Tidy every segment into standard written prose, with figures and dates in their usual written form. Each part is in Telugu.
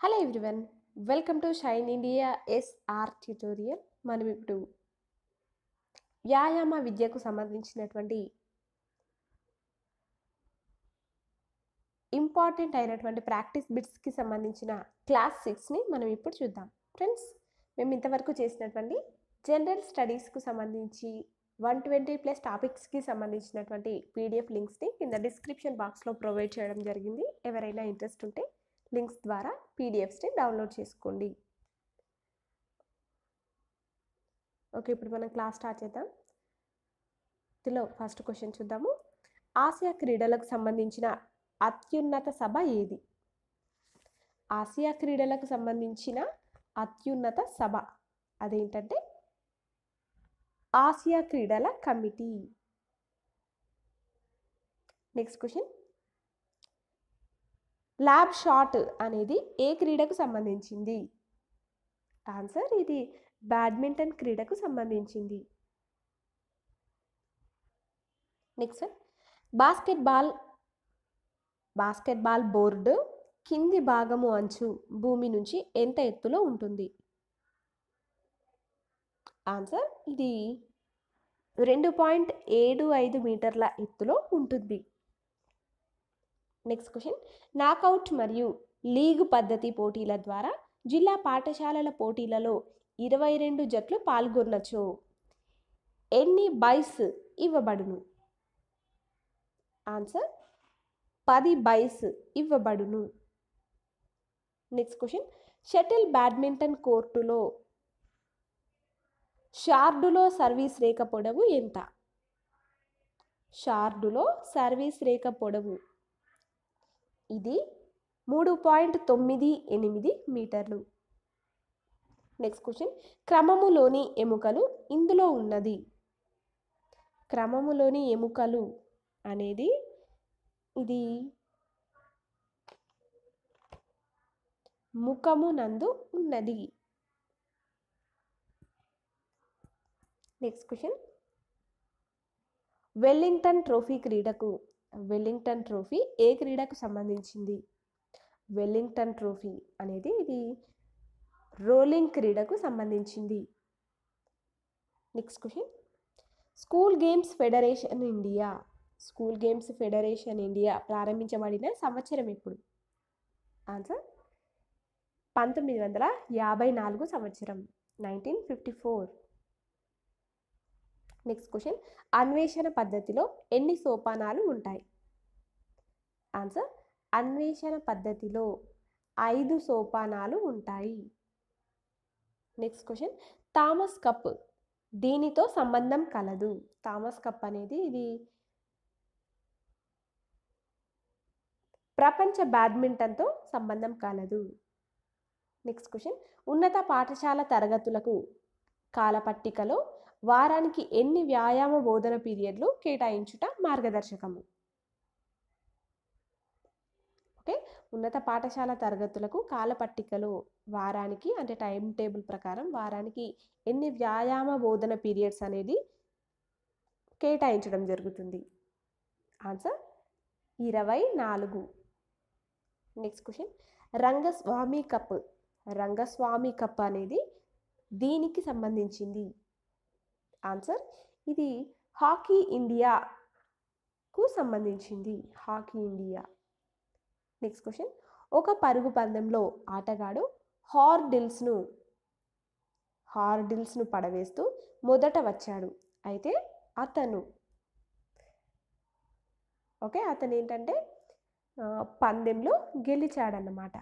Hello everyone, welcome to shine India SR tutorial. మనం ఇప్పుడు వ్యాయామ విద్యకు సంబంధించినటువంటి ఇంపార్టెంట్ అయినటువంటి ప్రాక్టీస్ బిట్స్కి సంబంధించిన క్లాస్ 6ని మనం ఇప్పుడు చూద్దాం. ఫ్రెండ్స్, మేము ఇంతవరకు చేసినటువంటి జనరల్ స్టడీస్కు సంబంధించి 120+ టాపిక్స్కి సంబంధించినటువంటి పీడిఎఫ్ లింక్స్ని కింద డిస్క్రిప్షన్ బాక్స్లో ప్రొవైడ్ చేయడం జరిగింది. ఎవరైనా ఇంట్రెస్ట్ ఉంటే లింక్స్ ద్వారా పీడిఎఫ్స్ని డౌన్లోడ్ చేసుకోండి. ఓకే, ఇప్పుడు మనం క్లాస్ స్టార్ట్ చేద్దాం. ఇందులో ఫస్ట్ క్వశ్చన్ చూద్దాము. ఆసియా క్రీడలకు సంబంధించిన అత్యున్నత సభ ఏది? ఆసియా క్రీడలకు సంబంధించిన అత్యున్నత సభ అదేంటంటే ఆసియా క్రీడల కమిటీ. నెక్స్ట్ క్వశ్చన్, ల్యాబ్ షాట్ అనేది ఏ క్రీడకు సంబంధించింది? ఆన్సర్, ఇది బ్యాడ్మింటన్ క్రీడకు సంబంధించింది. నెక్స్ట్, బాస్కెట్బాల్ బోర్డు కింది భాగము అంచు భూమి నుంచి ఎంత ఎత్తులో ఉంటుంది? ఆన్సర్, ఇది 2.75 మీటర్ల ఎత్తులో ఉంటుంది. నెక్స్ట్ క్వశ్చన్, నాకౌట్ మరియు లీగ్ పద్ధతి పోటీల ద్వారా జిల్లా పాఠశాలల పోటీలలో 22 జట్లు పాల్గొనొచ్చు. ఎన్ని బైస్ ఇవ్వబడును? ఆన్సర్, 10 బైస్ ఇవ్వబడును. నెక్స్ట్ క్వశ్చన్, షటిల్ బ్యాడ్మింటన్ కోర్టులో షార్డులో సర్వీస్ రేఖ పొడవు ఎంత? షార్డులో సర్వీస్ రేఖ పొడవు ఇది 3.98 మీటర్లు. నెక్స్ట్ క్వశ్చన్, క్రమములోని ఎముకలు ఇందులో ఉన్నది. క్రమములోని ఎముకలు అనేది ఇది ముఖము నందు ఉన్నది. నెక్స్ట్ క్వశ్చన్, వెల్లింగ్టన్ ట్రోఫీ ఏ క్రీడకు సంబంధించింది? వెల్లింగ్టన్ ట్రోఫీ అనేది ఇది రోలింగ్ క్రీడకు సంబంధించింది. Next question, school games federation India ప్రారంభించబడిన సంవత్సరం ఎప్పుడు? ఆన్సర్, 1954 సంవత్సరం, 1954. నెక్స్ట్ క్వశ్చన్, అన్వేషణ పద్ధతిలో ఎన్ని సోపానాలు ఉంటాయి? ఆన్సర్, అన్వేషణ పద్ధతిలో 5 సోపానాలు ఉంటాయి. నెక్స్ట్ క్వశ్చన్, థామస్ కప్ దీనితో సంబంధం కలదు. థామస్ కప్ అనేది ఇది ప్రపంచ బ్యాడ్మింటన్తో సంబంధం కలదు. నెక్స్ట్ క్వశ్చన్, ఉన్నత పాఠశాల తరగతులకు కాలపట్టికలో వారానికి ఎన్ని వ్యాయామ బోధన పీరియడ్లు కేటాయించుట మార్గదర్శకము? ఓకే, ఉన్నత పాఠశాల తరగతులకు కాలపట్టికలో వారానికి అంటే టైం టేబుల్ ప్రకారం వారానికి ఎన్ని వ్యాయామ బోధన పీరియడ్స్ అనేది కేటాయించడం జరుగుతుంది? Answer, 24. Next question, Rangaswamy cup అనేది దీనికి సంబంధించింది? ఆన్సర్, ఇది హాకీ ఇండియాకు సంబంధించింది. Hockey India. నెక్స్ట్ క్వశ్చన్, ఒక పరుగు పందెంలో ఆటగాడు హార్డిల్స్ను పడవేస్తూ మొదట వచ్చాడు. అయితే అతను ఏంటంటే పందెంలో గెలిచాడన్నమాట.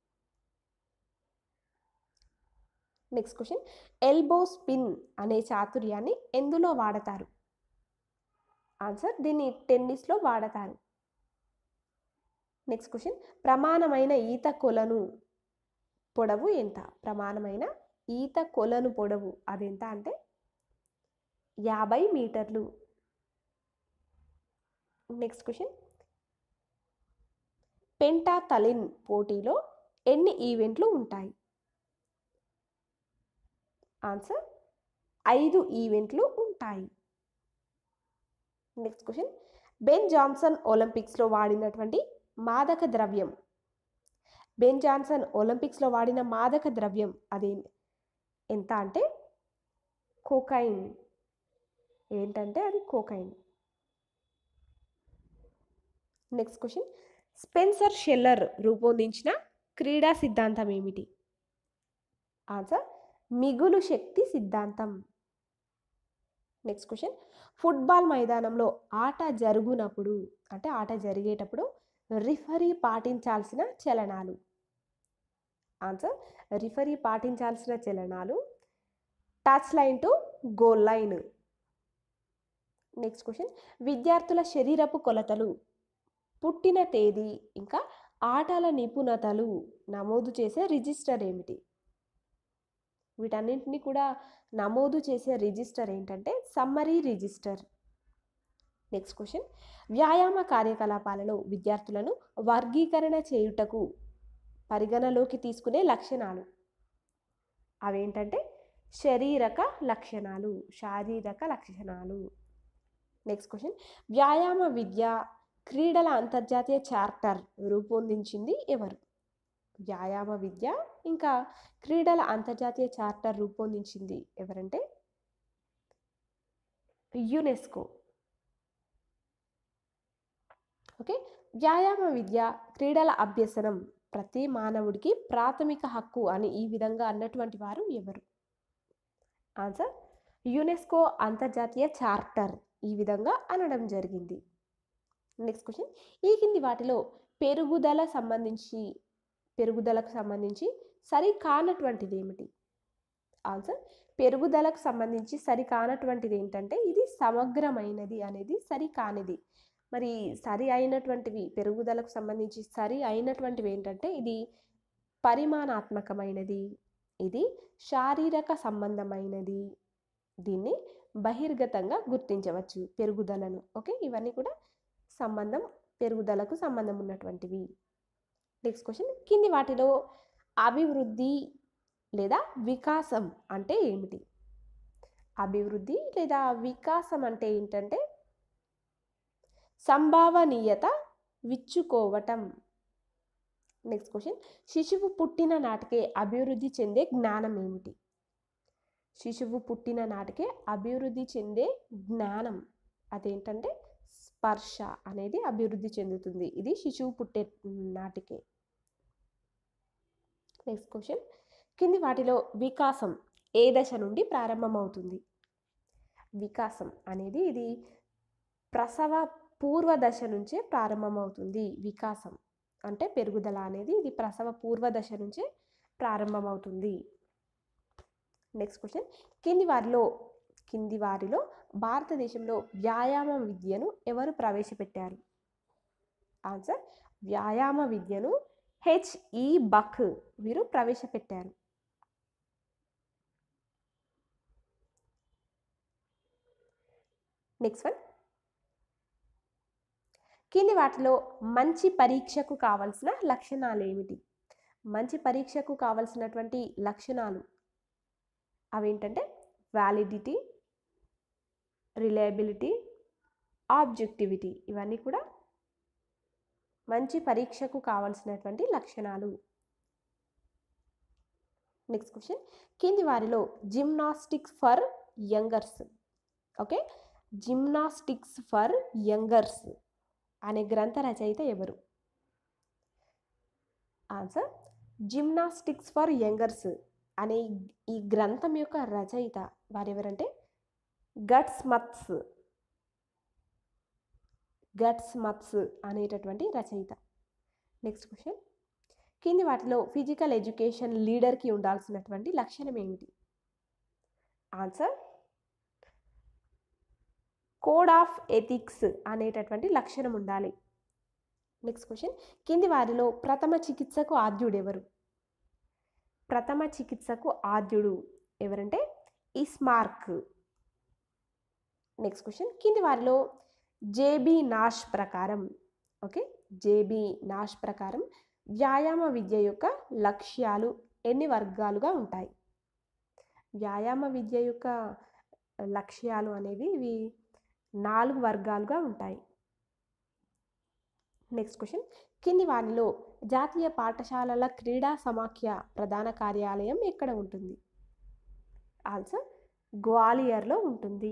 నెక్స్ట్ క్వశ్చన్, ఎల్బో స్పిన్ అనే చాతుర్యాన్ని ఎందులో వాడతారు? ఆన్సర్, దీన్ని టెన్నిస్లో వాడతారు. నెక్స్ట్ క్వశ్చన్, ప్రమాణమైన ఈత కొలను పొడవు ఎంత? ప్రమాణమైన ఈత కొలను పొడవు అదెంత అంటే 50 మీటర్లు. నెక్స్ట్ క్వశ్చన్, పెంటాథలిన్ పోటీలో ఎన్ని ఈవెంట్లు ఉంటాయి? ఆన్సర్, 5 ఈవెంట్లు ఉంటాయి. నెక్స్ట్ క్వశ్చన్, బెన్ జాన్సన్ ఒలింపిక్స్లో వాడినటువంటి మాదక ద్రవ్యం బెన్ జాన్సన్ ఒలింపిక్స్లో వాడిన మాదక ద్రవ్యం అది ఎంత అంటే కోకైన్. ఏంటంటే అది cocaine. Next question, Spencer Schiller రూపొందించిన క్రీడా సిద్ధాంతం ఏమిటి? ఆన్సర్ మిగులు శక్తి సిద్ధాంతం. నెక్స్ట్ క్వశ్చన్, ఫుట్బాల్ మైదానంలో ఆట జరిగేటప్పుడు రిఫరీ పాటించాల్సిన చలనాలు. ఆన్సర్ రిఫరీ పాటించాల్సిన చలనాలు touch line to goal line. Next question, విద్యార్థుల శరీరపు కొలతలు, పుట్టిన తేదీ ఇంకా ఆటల నిపుణతలు నమోదు చేసే రిజిస్టర్ ఏమిటి? వీటన్నింటినీ కూడా నమోదు చేసే రిజిస్టర్ ఏంటంటే సమ్మరీ రిజిస్టర్. నెక్స్ట్ క్వశ్చన్, వ్యాయామ కార్యకలాపాలలో విద్యార్థులను వర్గీకరణ చేయుటకు పరిగణలోకి తీసుకునే లక్షణాలు అవేంటంటే శారీరక లక్షణాలు. నెక్స్ట్ క్వశ్చన్, వ్యాయామ విద్య క్రీడల అంతర్జాతీయ చార్టర్ రూపొందించింది ఎవరు? వ్యాయామ విద్య ఇంకా క్రీడల అంతర్జాతీయ చార్టర్ రూపొందించింది ఎవరంటే యునెస్కో. ఓకే, వ్యాయామ విద్య క్రీడల అభ్యసనం ప్రతి మానవుడికి ప్రాథమిక హక్కు అని ఈ విధంగా అన్నటువంటి వారు ఎవరు? ఆన్సర్ యునెస్కో అంతర్జాతీయ చార్టర్ ఈ విధంగా అనడం జరిగింది. నెక్స్ట్ క్వశ్చన్, ఈ కింది వాటిలో పెరుగుదలకు సంబంధించి సరికానటువంటిది ఏమిటి? ఆన్సర్ పెరుగుదలకు సంబంధించి సరికానటువంటిది ఏంటంటే ఇది సమగ్రమైనది అనేది సరికానిది. మరి సరి అయినటువంటివి పెరుగుదలకు సంబంధించి సరి అయినటువంటివి ఏంటంటే ఇది పరిమాణాత్మకమైనది, ఇది శారీరక సంబంధమైనది, దీన్ని బహిర్గతంగా గుర్తించవచ్చు పెరుగుదలను. ఓకే, ఇవన్నీ కూడా పెరుగుదలకు సంబంధం ఉన్నటువంటివి. నెక్స్ట్ క్వశ్చన్, కింది వాటిలో అభివృద్ధి లేదా వికాసం అంటే ఏమిటి? అభివృద్ధి లేదా వికాసం అంటే ఏంటంటే సంభావనీయత విచ్చుకోవటం. నెక్స్ట్ క్వశ్చన్, శిశువు పుట్టిన నాటికే అభివృద్ధి చెందే జ్ఞానం ఏమిటి? శిశువు పుట్టిన నాటికే అభివృద్ధి చెందే జ్ఞానం అదేంటంటే స్పర్శ అనేది అభివృద్ధి చెందుతుంది. ఇది శిశువు పుట్టే నాటికే. నెక్స్ట్ క్వశ్చన్, కింది వాటిలో వికాసం ఏ దశ నుండి ప్రారంభమవుతుంది? వికాసం అనేది ఇది ప్రసవ పూర్వ దశ నుంచే ప్రారంభమవుతుంది. వికాసం అంటే పెరుగుదల అనేది ఇది ప్రసవ పూర్వ దశ నుంచే ప్రారంభమవుతుంది. నెక్స్ట్ క్వశ్చన్, కింది వారిలో భారతదేశంలో వ్యాయామ విద్యను ఎవరు ప్రవేశపెట్టారు? ఆన్సర్ వ్యాయామ విద్యను హెచ్ఈ బక్ వీరు ప్రవేశపెట్టారు. నెక్స్ట్ వన్, కింది వాటిలో మంచి పరీక్షకు కావలసిన లక్షణాలు ఏమిటి? మంచి పరీక్షకు కావలసినటువంటి లక్షణాలు అవేంటంటే వ్యాలిడిటీ, రిలయబిలిటీ, ఆబ్జెక్టివిటీ. ఇవన్నీ కూడా మంచి పరీక్షకు కావలసినటువంటి లక్షణాలు. నెక్స్ట్ క్వశ్చన్, కింది వారిలో gymnastics for youngers okay gymnastics for youngers అనే గ్రంథ రచయిత ఎవరు? ఆన్సర్ జిమ్నాస్టిక్స్ ఫర్ యంగర్స్ అనే ఈ గ్రంథం యొక్క రచయిత వారెవరంటే గట్స్ మత్స్ అనేటటువంటి రచయిత. నెక్స్ట్ క్వశ్చన్, కింది వాటిలో ఫిజికల్ ఎడ్యుకేషన్ లీడర్కి ఉండాల్సినటువంటి లక్షణం ఏమిటి? ఆన్సర్ కోడ్ ఆఫ్ ఎథిక్స్ అనేటటువంటి లక్షణం ఉండాలి. నెక్స్ట్ క్వశ్చన్, కింది వారిలో ప్రథమ చికిత్సకు ఆద్యుడు ఎవరు? ప్రథమ చికిత్సకు ఆద్యుడు ఎవరంటే ఇస్మార్క్. నెక్స్ట్ క్వశ్చన్, కింది వారిలో జేబీ నాష్ ప్రకారం వ్యాయామ విద్య యొక్క లక్ష్యాలు ఎన్ని వర్గాలుగా ఉంటాయి? వ్యాయామ విద్య యొక్క లక్ష్యాలు అనేవి ఇవి 4 వర్గాలుగా ఉంటాయి. నెక్స్ట్ క్వశ్చన్, కింది వానిలో జాతీయ పాఠశాలల క్రీడా సమాఖ్య ప్రధాన కార్యాలయం ఎక్కడ ఉంటుంది? ఆన్సర్ గ్వాలియర్లో ఉంటుంది.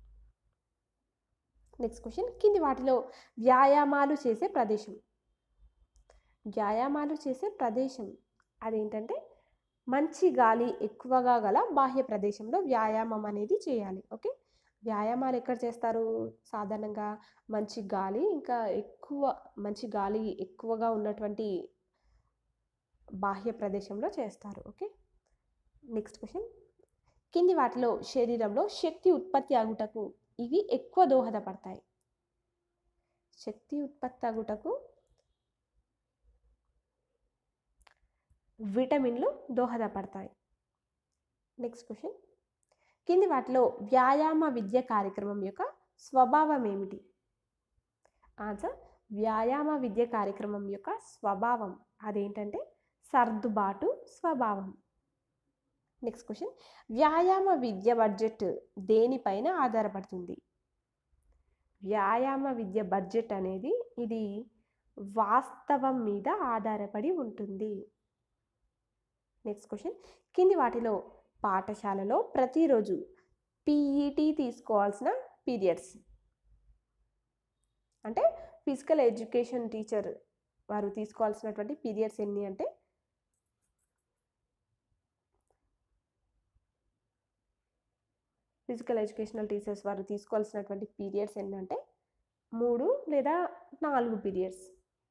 నెక్స్ట్ క్వశ్చన్, కింది వాటిలో వ్యాయామాలు చేసే ప్రదేశం. వ్యాయామాలు చేసే ప్రదేశం అదేంటంటే మంచి గాలి ఎక్కువగా గల బాహ్య ప్రదేశంలో వ్యాయామం అనేది చేయాలి. ఓకే, వ్యాయామాలు ఎక్కడ చేస్తారు? సాధారణంగా మంచి గాలి మంచి గాలి ఎక్కువగా ఉన్నటువంటి బాహ్య ప్రదేశంలో చేస్తారు. ఓకే, నెక్స్ట్ క్వశ్చన్, కింది వాటిలో శరీరంలో శక్తి ఉత్పత్తి అగుటకు ఇవి ఎక్కువ దోహదపడతాయి. శక్తి ఉత్పత్తి అగుటకు విటమిన్లు దోహదపడతాయి. నెక్స్ట్ క్వశ్చన్, కింది వాటిలో వ్యాయామ విద్య కార్యక్రమం యొక్క స్వభావం ఏమిటి? ఆన్సర్ వ్యాయామ విద్య కార్యక్రమం యొక్క స్వభావం అదేంటంటే సర్దుబాటు స్వభావం. నెక్స్ట్ క్వశ్చన్, వ్యాయామ విద్య బడ్జెట్ దేనిపైన ఆధారపడుతుంది? వ్యాయామ విద్య బడ్జెట్ అనేది ఇది వాస్తవం మీద ఆధారపడి ఉంటుంది. నెక్స్ట్ క్వశ్చన్, కింది వాటిలో పాఠశాలలో ప్రతిరోజు పీఈటీ తీసుకోవాల్సిన పీరియడ్స్ అంటే ఫిజికల్ ఎడ్యుకేషన్ టీచర్ వారు తీసుకోవాల్సినటువంటి పీరియడ్స్ ఎన్ని అంటే ఫిజికల్ ఎడ్యుకేషనల్ టీచర్స్ వారు తీసుకోవాల్సినటువంటి పీరియడ్స్ ఎన్ని అంటే 3 లేదా 4 పీరియడ్స్.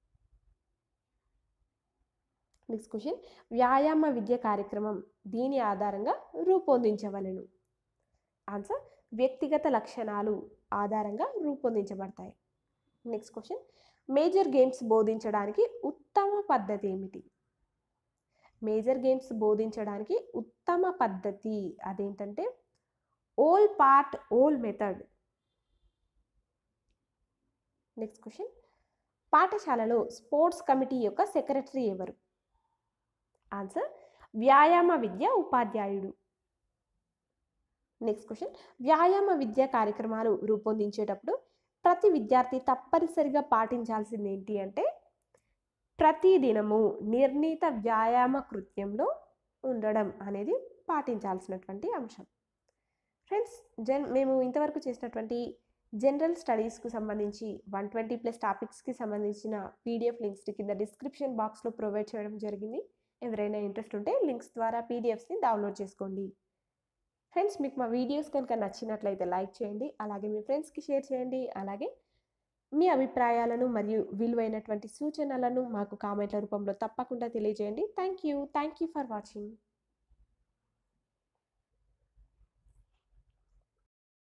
నెక్స్ట్ క్వశ్చన్, వ్యాయామ విద్య కార్యక్రమం దీని ఆధారంగా రూపొందించవలెను. ఆన్సర్ వ్యక్తిగత లక్షణాలు ఆధారంగా రూపొందించబడతాయి. నెక్స్ట్ క్వశ్చన్, మేజర్ గేమ్స్ బోధించడానికి ఉత్తమ పద్ధతి ఏమిటి? మేజర్ గేమ్స్ బోధించడానికి ఉత్తమ పద్ధతి అదేంటంటే whole part whole method. Next question, పాఠశాలలో స్పోర్ట్స్ కమిటీ యొక్క సెక్రటరీ ఎవరు? ఆన్సర్ వ్యాయామ విద్య ఉపాధ్యాయుడు. నెక్స్ట్ క్వశ్చన్, వ్యాయామ విద్య కార్యక్రమాలు రూపొందించేటప్పుడు ప్రతి విద్యార్థి తప్పనిసరిగా పాటించాల్సింది ఏంటి అంటే ప్రతిదినము నిర్ణీత వ్యాయామ కృత్యంలో ఉండడం అనేది పాటించాల్సినటువంటి అంశం. ఫ్రెండ్స్, మేము ఇంతవరకు చేసినటువంటి జనరల్ స్టడీస్కు సంబంధించి 120+ టాపిక్స్కి సంబంధించిన పీడిఎఫ్ లింక్స్ని కింద డిస్క్రిప్షన్ బాక్స్లో ప్రొవైడ్ చేయడం జరిగింది. ఎవరైనా ఇంట్రెస్ట్ ఉంటే లింక్స్ ద్వారా పీడిఎఫ్స్ని డౌన్లోడ్ చేసుకోండి. ఫ్రెండ్స్, మీకు మా వీడియోస్ కనుక నచ్చినట్లయితే లైక్ చేయండి, అలాగే మీ ఫ్రెండ్స్కి షేర్ చేయండి, అలాగే మీ అభిప్రాయాలను మరియు విలువైనటువంటి సూచనలను మాకు కామెంట్ల రూపంలో తప్పకుండా తెలియజేయండి. Thank you for watching.